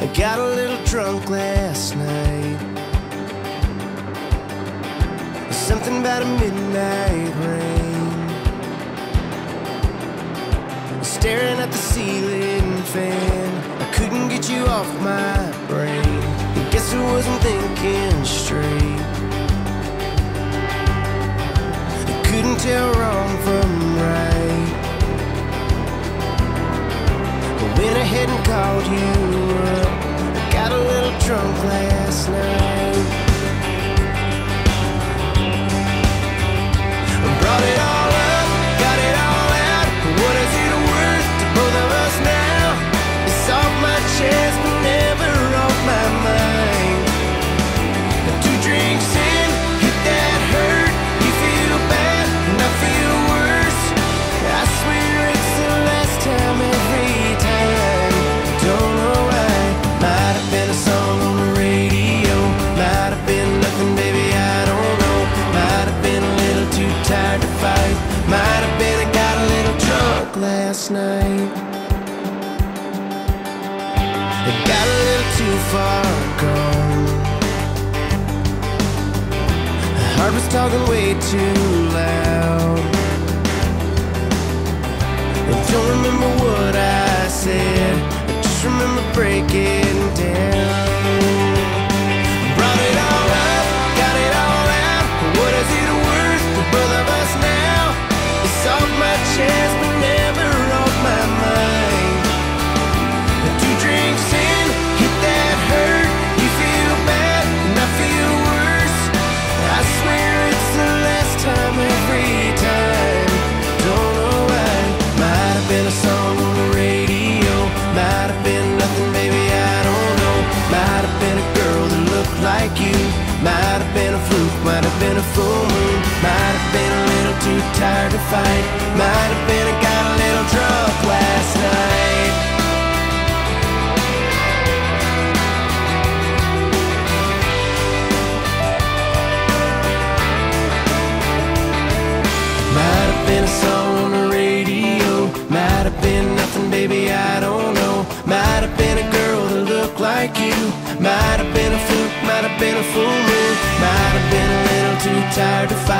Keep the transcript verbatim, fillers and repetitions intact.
got a little drunk last night. Something about a midnight rain, staring at the ceiling fan. I couldn't get you off my brain. I guess I wasn't thinking straight. I couldn't tell wrong from right. I went ahead and called you up. I got a little drunk last night. Brought it all up, got it all out. What is it worth to both of us now? It's off my chest, but never off my mind. Two drinks in, hit that hurt. You feel bad, and I feel worse. I swear it's the last time every time. Don't know why. Might have been a song on the radio. Might have been nothing, baby, I don't know. Might have been a little too tired to fight. Might have been I got a little drunk last night. I got a little too far gone. My heart was talking way too loud. I don't remember what I said, I just remember breaking down. Brought it all up, got it all out. What is it worth to both of us now? It's off my chest, but never off my mind. Two drinks in, hit that hurt. You feel bad, and I feel worse. I swear it's the last time every time. Don't know why. Might have been a song on the radio. Might have been nothing, baby, I don't know. Might have been a girl that looked like you. Might have been a fluke, might have been a full moon. Might have been a little too tired to fight. Might have been I got a little drunk last night. Might have been a song on the radio. Might have been nothing, baby, I don't know. Might have been a girl that looked like you. Might have been a fluke, might have been a full moon. Might have been a little too tired to fight.